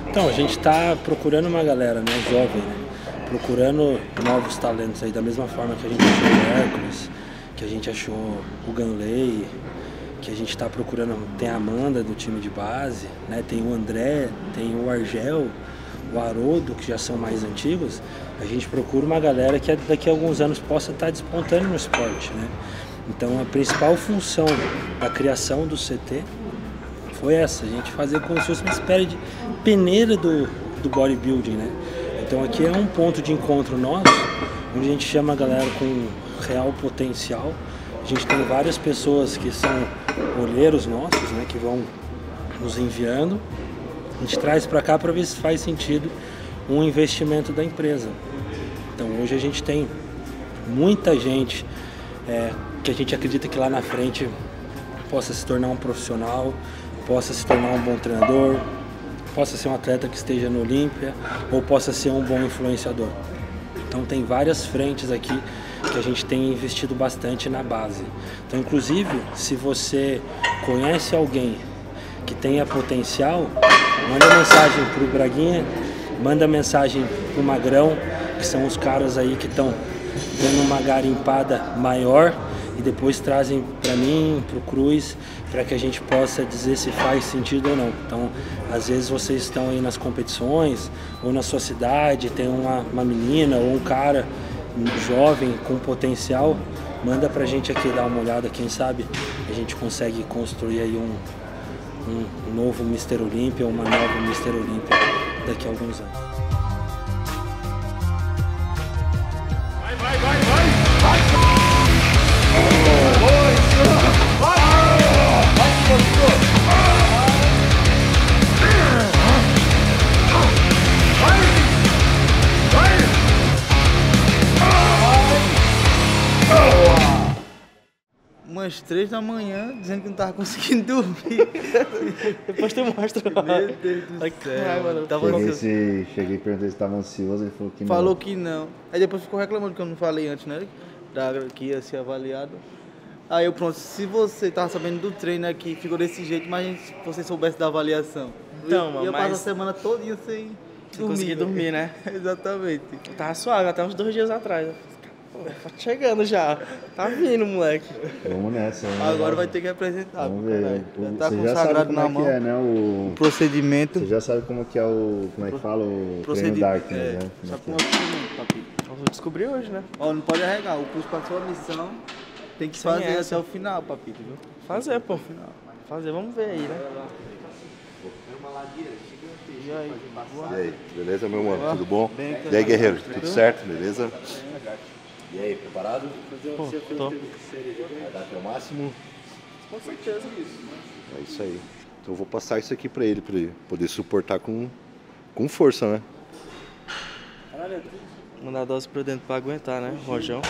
Então, a gente está procurando uma galera, né, jovem, né? Procurando novos talentos aí, da mesma forma que a gente achou o Hércules, que a gente achou o Ganley, que a gente está procurando, tem a Amanda do time de base, né? Tem o André, tem o Argel, o Haroldo, que já são mais antigos. A gente procura uma galera que daqui a alguns anos possa estar despontando no esporte, né? Então a principal função da criação do CT foi essa, a gente fazer como se fosse uma espécie de peneira do bodybuilding, né? Então aqui é um ponto de encontro nosso, onde a gente chama a galera com real potencial. A gente tem várias pessoas que são olheiros nossos, né, que vão nos enviando. A gente traz para cá para ver se faz sentido um investimento da empresa. Então hoje a gente tem muita gente que a gente acredita que lá na frente possa se tornar um profissional, possa se tornar um bom treinador, possa ser um atleta que esteja no Olímpia ou possa ser um bom influenciador. Então tem várias frentes aqui que a gente tem investido bastante na base. Então, inclusive, se você conhece alguém que tenha potencial, manda mensagem para o Braguinha, manda mensagem para o Magrão, que são os caras aí que estão dando uma garimpada maior, e depois trazem para mim, para o Cruz, para que a gente possa dizer se faz sentido ou não. Então, às vezes vocês estão aí nas competições, ou na sua cidade, tem uma menina ou um cara jovem com potencial, manda pra gente aqui dar uma olhada, quem sabe a gente consegue construir aí um novo Mr. Olímpia, uma nova Mr. Olímpia daqui a alguns anos. Umas 3 da manhã, dizendo que não tava conseguindo dormir. Depois tu mostra. Meu Deus do céu. Cheguei e perguntei se estava ansioso, ele falou que não. Falou que não. Aí depois ficou reclamando que eu não falei antes, né? Que ia ser avaliado. Aí eu, pronto, se você tava sabendo do treino aqui, ficou desse jeito, imagina se você soubesse da avaliação. Então, mano, eu passo a semana todinha sem dormir. Conseguir dormir, né? Exatamente. Tava suave, até uns 2 dias atrás. Pô, tá chegando já. Tá vindo, moleque. Vamos nessa. Agora vai ter que apresentar. Vamos ver. Já tá Você com o já sabe sagrado como na é mão. que é, né? O Procedimento. Você já sabe como que é o... Como é que fala? O treino Darkness, né? Sabe como é o procedimento, papi? Vamos descobrir hoje, né? Ó, não pode arregar. O curso para sua missão tem que fazer até o final, papi, viu? Fazer, pô. Fazer, vamos ver aí, né? E aí? E aí, beleza, meu mano? Tudo bom? Bem, E aí, guerreiro? Tudo certo? Beleza? E aí, preparado? Pô, tô. Vai dar até o máximo? Com certeza. É isso aí. Então eu vou passar isso aqui pra ele poder suportar com força, né? Mandar dose pra dentro pra aguentar, né? Rojão.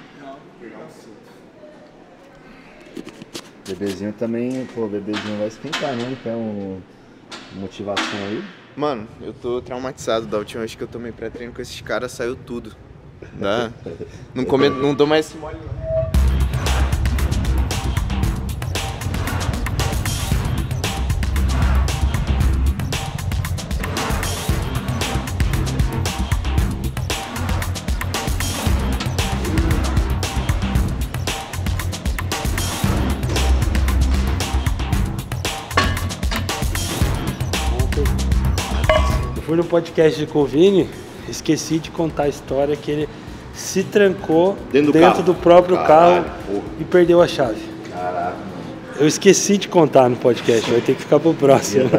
Bebezinho também, pô, o bebezinho vai esquentar, né? Então, motivação aí. Mano, eu tô traumatizado da última vez que eu tomei pré-treino com esses caras, saiu tudo. Né? Não dou mais esse mole não. Eu fui no podcast de Covini, esqueci de contar a história que ele se trancou dentro do próprio carro e perdeu a chave. Caraca, mano. Eu esqueci de contar no podcast, vai ter que ficar pro próximo.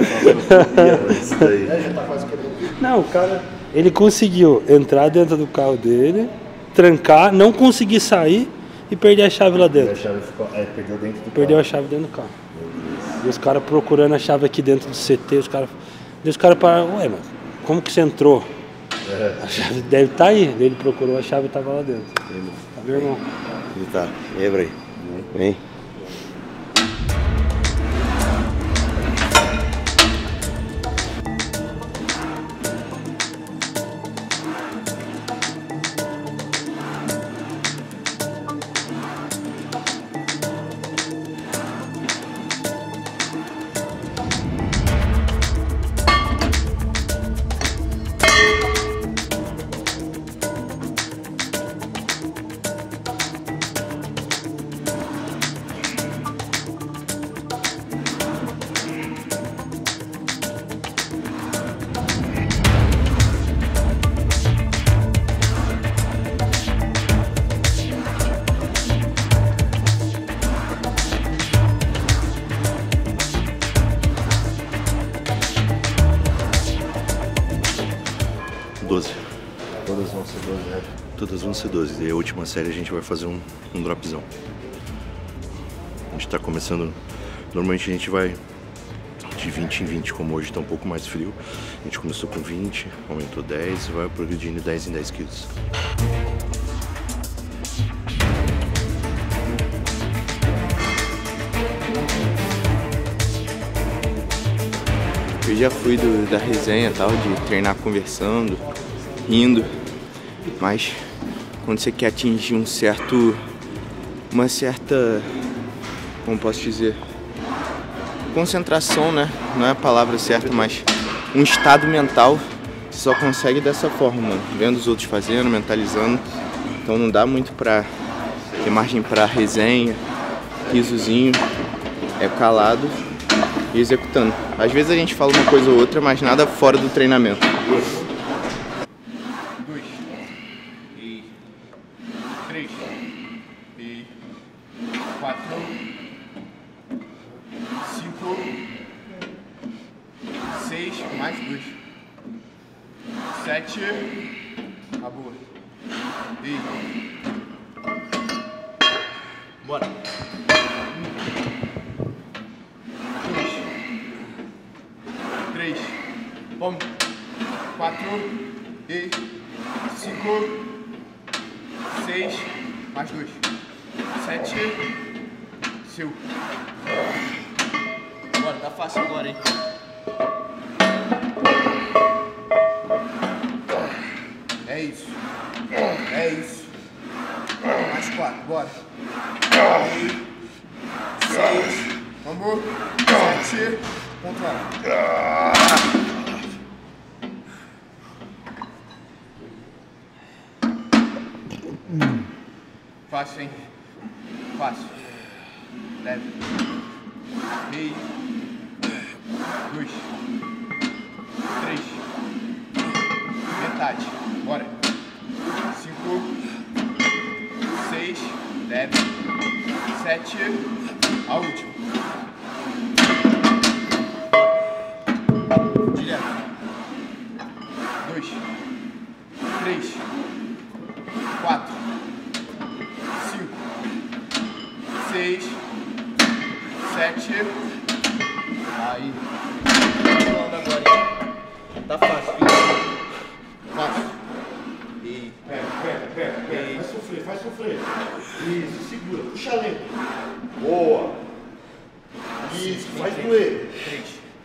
Não, o cara, ele conseguiu entrar dentro do carro dele, trancar, não conseguir sair e perder a chave lá dentro. Perdeu a chave dentro do carro. E os caras procurando a chave aqui dentro do CT, os caras pararam, ué, mano, como que você entrou? A chave deve estar aí. Ele procurou a chave e estava lá dentro. Tá, meu irmão? Tá. E aí, Bray? Vem. Todas vão ser 12. E a última série a gente vai fazer um dropzão. A gente tá começando... Normalmente a gente vai de 20 em 20, como hoje tá um pouco mais frio. A gente começou com 20, aumentou 10 e vai progredindo 10 em 10 quilos. Eu já fui da resenha tal, de treinar conversando, rindo, mas quando você quer atingir uma certa, como posso dizer, concentração, né? Não é a palavra certa, mas um estado mental, você só consegue dessa forma, mano. Vendo os outros fazendo, mentalizando, então não dá muito pra ter margem pra resenha, risozinho, é calado e executando. Às vezes a gente fala uma coisa ou outra, mas nada fora do treinamento. 2 e 3 e 4 5 6 mais 2 7 acabou e bora. 3, vamos, 4 e 5, 6, mais 2, 7, seu. Bora, tá fácil agora, hein? É isso, é isso. Mais 4, bora. 6, vamos, 7, controla. Fácil, hein? Fácil. Leve. Meio. 2. 3. Metade. Bora. 5. 6. Leve. 7. A última. Direto. 2. 3. 4. 5. 6. 7. Aí. Pulando agora, hein? Tá fácil, filho. Fácil. E... Vai sofrer, vai sofrer. Isso, segura, puxa lento. Boa. Isso, faz doer. 3.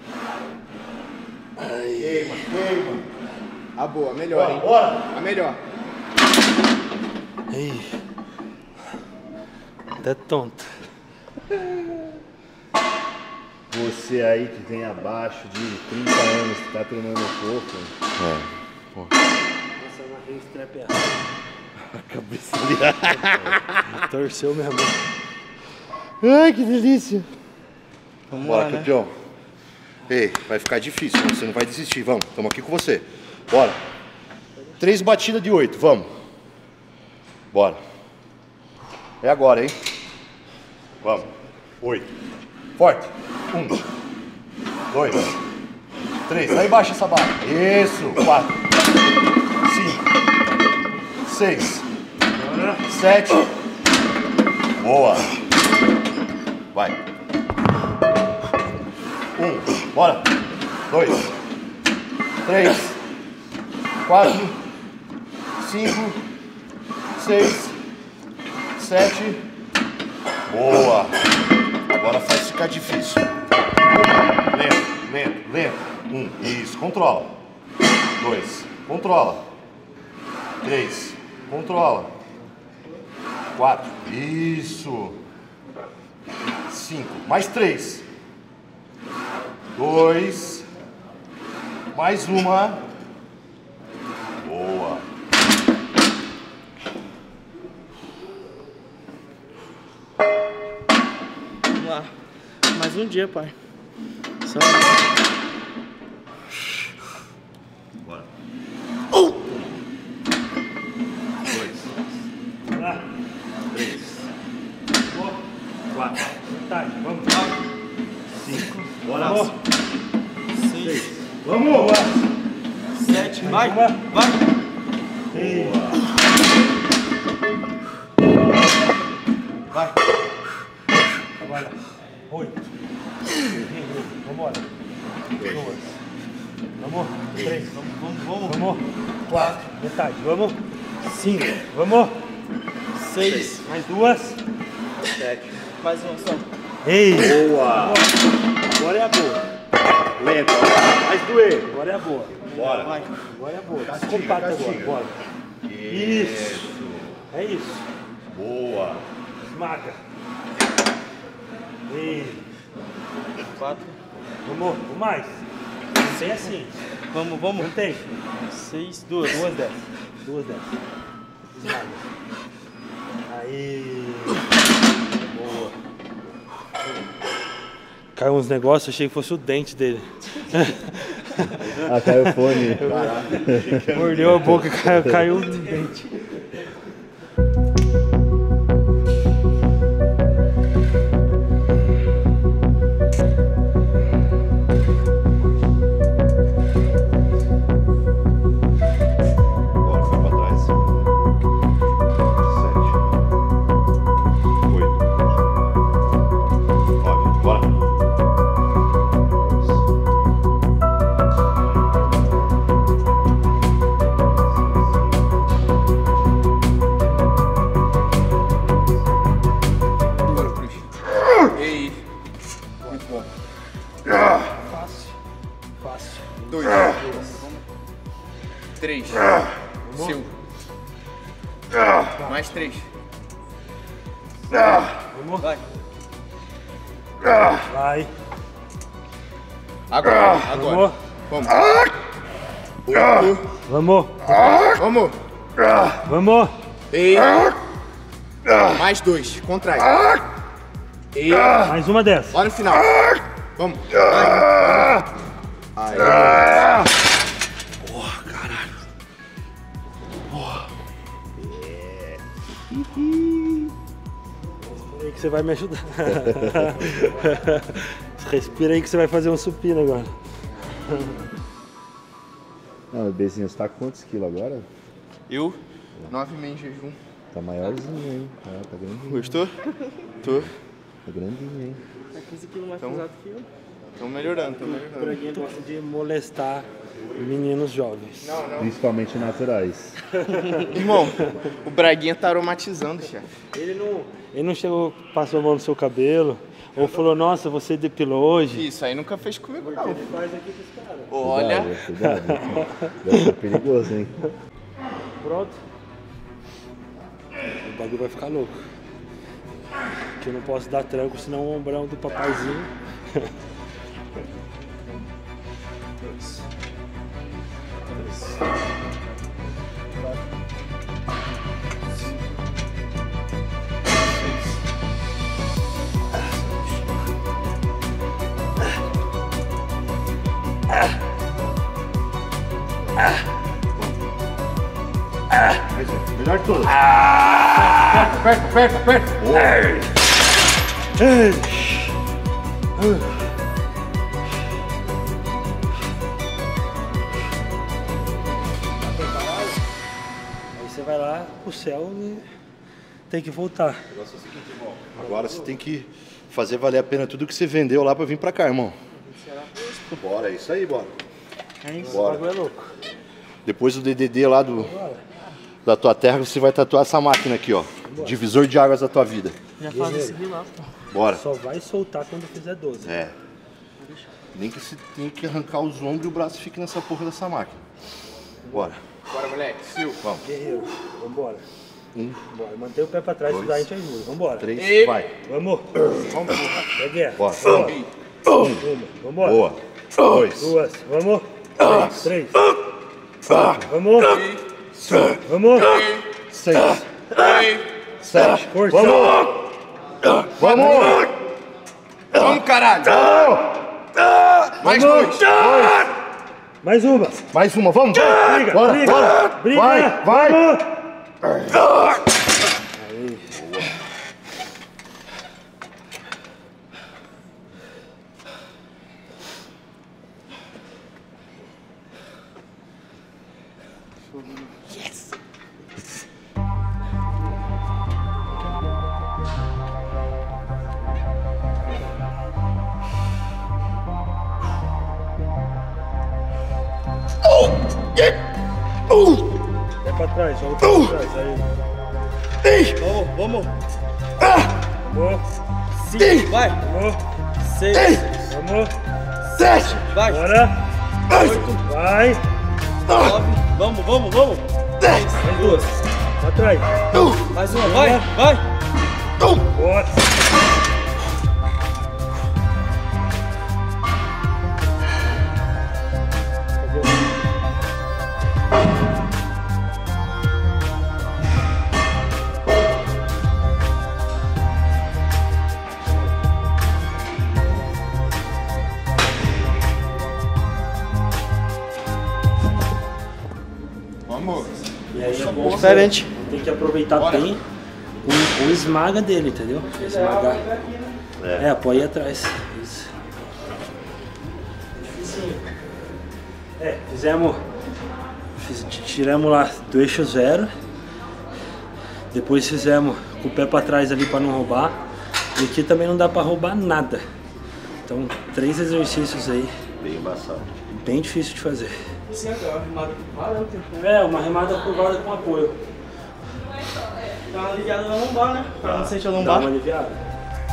Queima, queima. A boa, a melhor, hein? Bora. A melhor. Ei. Até tonto. Você aí que tem abaixo de 30 anos, que tá treinando pouco. Essa é uma restrap errada. A cabeça ali. Torceu mesmo. Ai, que delícia. Vamos Bora, lá, né? campeão. Ei, vai ficar difícil, você não vai desistir, vamos. Estamos aqui com você. Bora. 3 batidas de 8, vamos. Bora. É agora, hein? Vamos. 8. Forte. 1, 2, 3. Lá embaixo essa barra. Isso. 4, 5, 6, 7. Boa. Vai. 1, bora. 2, 3, 4, 5, 6, 7. Boa. Agora faz ficar difícil. Lento, lento, lento. 1, isso, controla. 2, controla. 3, controla. 4, isso. 5, mais 3. 2, mais uma. Boa. Vamos lá. Mais um dia, pai. Só... Bora. 3, 4, Tá, vamos. 5, bora. 6. Vamos! 7, vai, vai. Boa. Vai. Agora. 8. Vambora. 2. Vamos. 3. Vamos. 4. Metade. Vamos. 5. Vamos. 6. Mais 2. 7. Mais uma só. Ei. Boa. Agora é a boa. Lento. Mais doer. Agora é a boa. Bora. Vai. Agora é a boa. Descompacta agora. Bora. Isso. É isso. Boa. Esmaga. Ei. 4. Vamos. Mais. Sem assim. Vamos. Mantém. 6, 2. 2 dessas. 2 dessas. Esmaga. Aí. Boa. Caiu uns negócios, achei que fosse o dente dele. Ah, caiu o fone. Mordeu a boca, caiu o dente. Bora, vai pra trás. 7. 8. 9. Bora. Bora, Cruz. Ei. Muito bom. Fácil. 2. 3. Seu. Mais 3. Vamos. Vai. Vai. Agora. Vamos. Vamos. 8. Vamos. Vamos. Vamos. Ei. Mais 2. Contrai. Ei. Mais uma dessa. Lá no final. Vamos. Vai. Aí. Respira aí que você vai me ajudar. Respira aí que você vai fazer um supino agora. Não, bebezinho, você tá com quantos quilos agora? Eu? 9,5 em jejum. Tá maiorzinho, hein? Ah, tá grandinho. Gostou? Tô. Tá grandinho, hein? Tá 15 quilos mais Então- pesado que eu. Tô melhorando. O Braguinha gosta de molestar meninos jovens. Principalmente naturais. Irmão, o Braguinha tá aromatizando, chefe. Ele não chegou, passou a mão no seu cabelo, ou falou, nossa, você depilou hoje. Isso aí nunca fez comigo, não. Ele faz aqui com os caras. Olha. Cuidado. Deve ser perigoso, hein? Pronto. O bagulho vai ficar louco. Que eu não posso dar tranco, senão o ombrão do papaizinho. Melhor de todas. Aperta. Aí você vai lá pro céu e tem que voltar. Agora você tem que fazer valer a pena tudo que você vendeu lá pra vir pra cá, irmão. Bora, é isso aí, bora. É isso, o Bora. bagulho é louco. Depois do DDD lá da tua terra, você vai tatuar essa máquina aqui, ó. Divisor de águas da tua vida. Já faz esse de lá, pô. Bora. Só vai soltar quando fizer 12. É. Nem que você tenha que arrancar os ombros e o braço fique nessa porra dessa máquina. Bora. Bora, moleque. Sil. Vamos. Guerreiro, vambora. Bora. Mantém o pé pra trás, que daí a gente ajuda. Vambora. 3, E- vai. Vamos. Vamos. É guerra. Bora. Uma. Vambora. Boa. 2. 2. Vamos. 3. Vamos. Vamos. 6. 7. Força. Vamos! Vamos, caralho. Mais 2. Mais uma. Mais uma, vamos! Briga. Bora, Briga. bora! Briga. Vai! Vamos. trás, joga pra trás. Aí. Vamos. Vamos. 5, vai. Vamos. 6, Vamos. 7, vai. Bora. 8, Vai. 9, vamos. 10, mais 2. Pra trás. Mais uma, vai. Bora. Vamos. E aí é bom Diferente. tem que aproveitar bem o esmaga dele, entendeu? Esmagar. Apoia atrás. Isso. Tiramos lá do eixo 0. Depois fizemos com o pé para trás ali para não roubar. E aqui também não dá para roubar nada. Então 3 exercícios aí. Bem embaçado. Bem difícil de fazer. Sim, uma remada curvada. Uma remada curvada com apoio. Dá uma aliviada na lombar, né? Pra não sentir a Dá lombar. uma aliviada.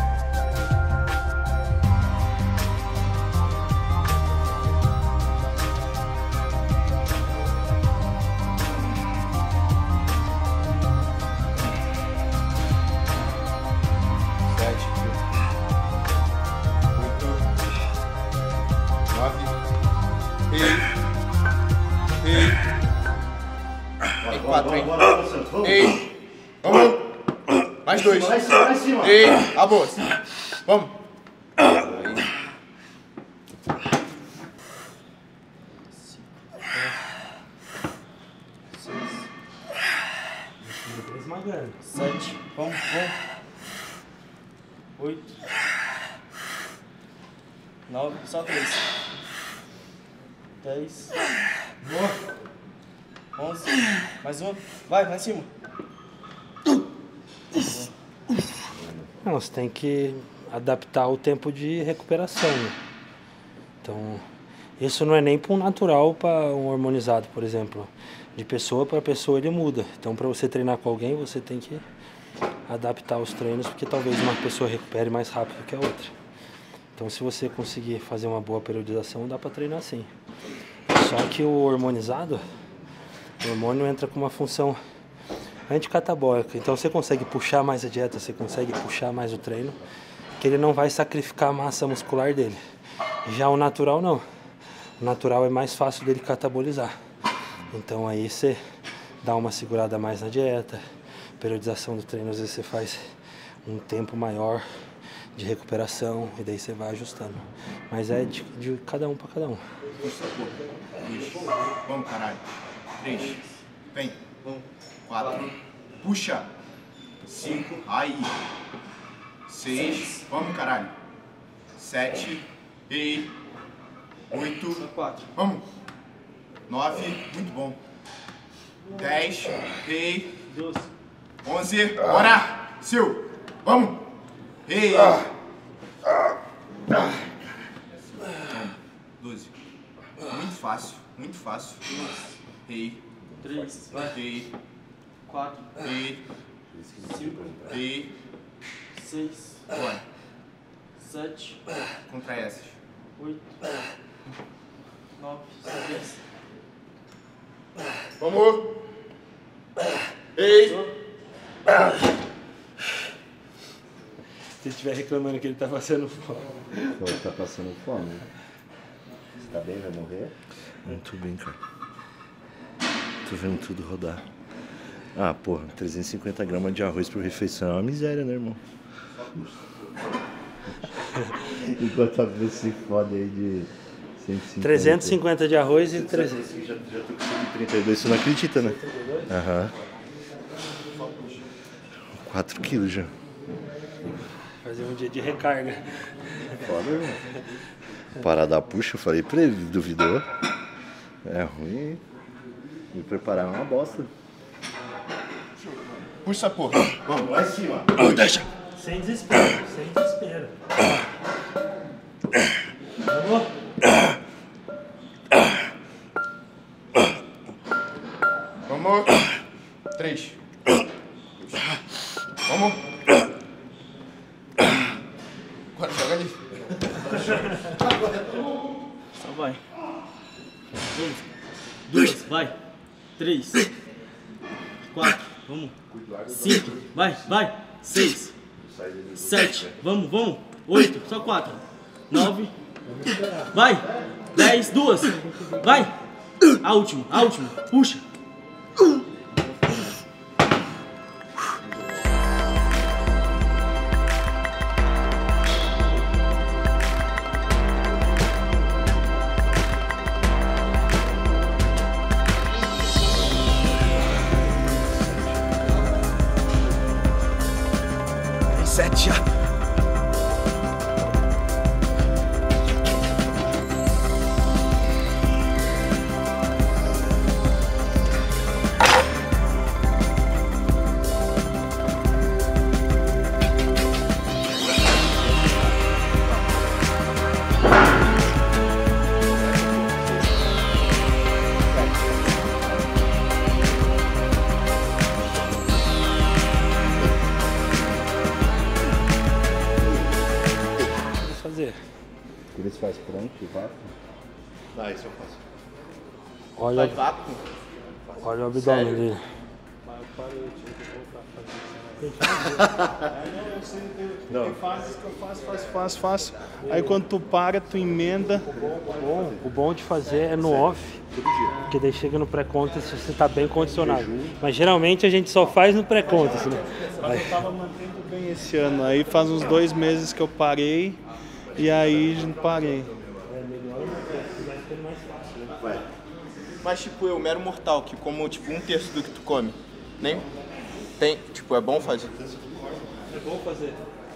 Ei, vamos. Mais 2. Lá em cima. Ei, a bolsa. Vamos. Esmagando. 7, vamos. 8, 9, só 3. 10, 11, mais um, vai em cima. Não, você tem que adaptar o tempo de recuperação, né? Então, isso não é nem para um natural, para um hormonizado, por exemplo. De pessoa para pessoa ele muda. Então, para você treinar com alguém, você tem que adaptar os treinos, porque talvez uma pessoa recupere mais rápido que a outra. Então, se você conseguir fazer uma boa periodização, dá para treinar assim. Só que o hormonizado, o hormônio entra com uma função anticatabólica. Então você consegue puxar mais a dieta, você consegue puxar mais o treino, que ele não vai sacrificar a massa muscular dele. Já o natural não. O natural é mais fácil dele catabolizar. Então aí você dá uma segurada mais na dieta, periodização do treino, às vezes você faz um tempo maior de recuperação e daí você vai ajustando. Mas é de cada um para cada um. Vamos, caralho. 3. Vem. 4. Puxa. 5. Aí. 6. Vamos, caralho. 7. E 8. 4. Vamos. 9. Muito bom. 10. E 12. 11. Bora. Sil. Vamos. E 12. Muito fácil. Muito fácil. E 3, E 4, E 5, E 6, Bora. 7, Contra essas. 8, 9, 10. Vamos. Ei. Se ele estiver reclamando que ele tá passando fome. Pô, tá passando fome, né? Você tá bem? Vai morrer? Muito bem, cara. Tô vendo tudo rodar. Ah, porra, 350 gramas de arroz por refeição é uma miséria, né, irmão? Enquanto a pessoa se fode aí de 150. 350 de arroz e 300. Já tô com 132, você não acredita, né? Aham. 4 quilos já. Fazer um dia de recarga. Foda, irmão. Parada puxa, eu falei pra ele, duvidou. É ruim. Me preparar é uma bosta. Puxa essa porra. Vamos, lá em cima. Deixa. Sem desespero, sem desespero. Vamos? Vamos. Bora, joga ali. Só vai. 1, 2, vai. 3, 4, vamos. 5, vai, vai. 6, 7, vamos. 8, só 4. 9, vai. 10, 2, vai. A última, puxa. Sete já. Eles fazem prancha e vácuo? Ah, isso eu faço. Olha, Vácuo? olha o abdômen dele. Não. Tem fases que eu faço. Aí quando tu para, tu emenda. O bom de fazer é no off, porque daí chega no pré-contest você tá bem condicionado. Mas geralmente a gente só faz no pré-contest, né? Mas eu tava mantendo bem esse ano. Aí faz uns 2 meses que eu parei. E aí parei. Mas tipo, eu, mero mortal, que como tipo 1/3 do que tu come. Nem tem, tipo, é bom fazer. É bom fazer.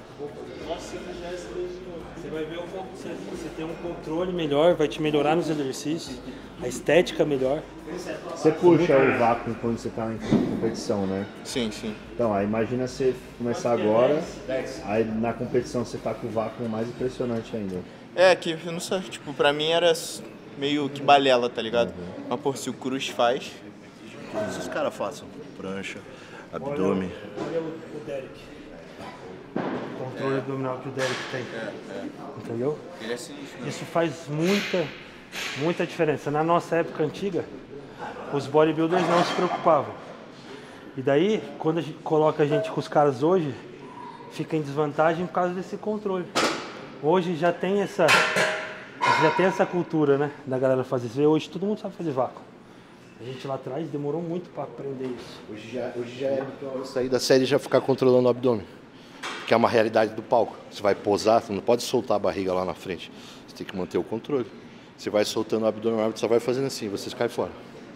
Você vai ver você tem um controle melhor, vai te melhorar nos exercícios, a estética melhor. Você puxa o vácuo quando você tá em competição, né? Sim, sim. Então, aí imagina você começar agora, aí na competição você tá com o vácuo mais impressionante ainda. É, que eu não sei, tipo, pra mim era meio que balela, tá ligado? Mas pô, se o Cruz faz. Se os caras façam prancha, abdômen. Olha o Derek. O controle abdominal que o Derek tem. Entendeu? Ele é sinistro, né? Isso faz muita diferença. Na nossa época antiga, os bodybuilders não se preocupavam. E daí, quando a gente coloca a gente com os caras hoje, fica em desvantagem por causa desse controle. Hoje já tem essa cultura, né, da galera fazer isso. Hoje todo mundo sabe fazer vácuo. A gente lá atrás demorou muito para aprender isso. Hoje já é sair da série e já ficar controlando o abdômen. Que é uma realidade do palco. Você vai posar, você não pode soltar a barriga lá na frente. Você tem que manter o controle. Você vai soltando o abdômen, o árbitro só vai fazendo assim, vocês caem fora.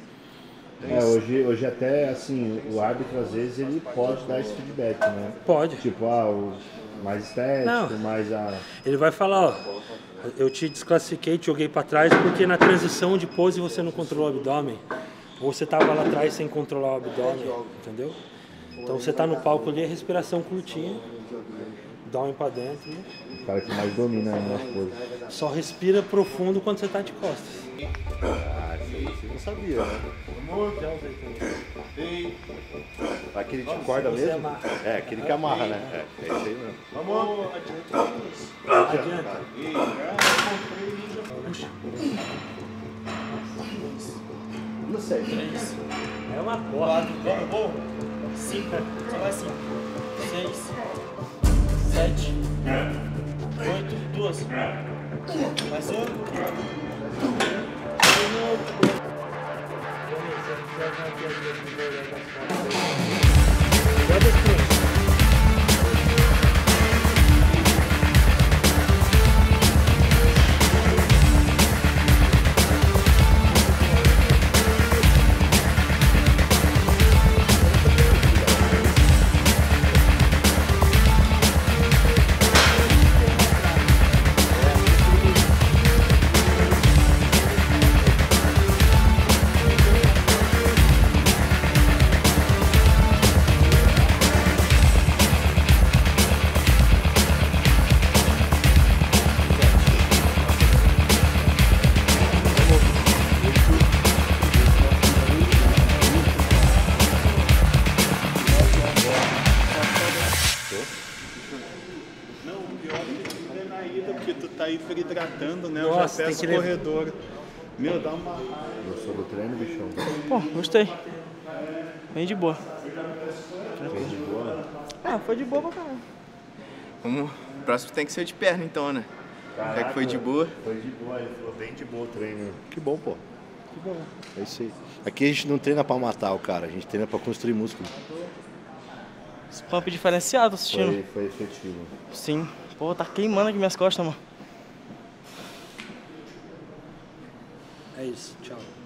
Hoje até assim, o árbitro às vezes ele pode dar esse feedback, né? Pode. Tipo, o mais estético, mais a... Ele vai falar, ó, eu te desclassifiquei, te joguei para trás porque na transição de pose você não controlou o abdômen. Ou você tava lá atrás sem controlar o abdômen, entendeu? Então você tá no palco ali, a respiração curtinha, abdômen para dentro. O cara que mais domina nas poses. Só respira profundo quando você tá de costas. Você não sabia, né? Aquele de corda mesmo? Amarra. É, aquele que amarra, né? É isso aí mesmo. Adianta. Não sei. É uma porra. 5, só vai 5. 6, 7, 8, 2. Mais um. pior que treinar a ida, porque tu tá hiperidratando, né? Nossa, eu já tem peço que corredor. Meu, dá uma... Gostou do treino, bichão? Pô, gostei. Bem de boa. Bem de boa? Ah, foi de boa pra caralho. Vamos... O próximo tem que ser de perna então, né? Já que foi de boa. Foi de boa, ele falou bem de boa o treino. Que bom, pô. Que bom. É isso aí. Aqui a gente não treina pra matar o cara, a gente treina pra construir músculo. Esse pump diferenciado assistindo. Foi efetivo. Sim. Pô, tá queimando aqui minhas costas, mano. É isso, tchau.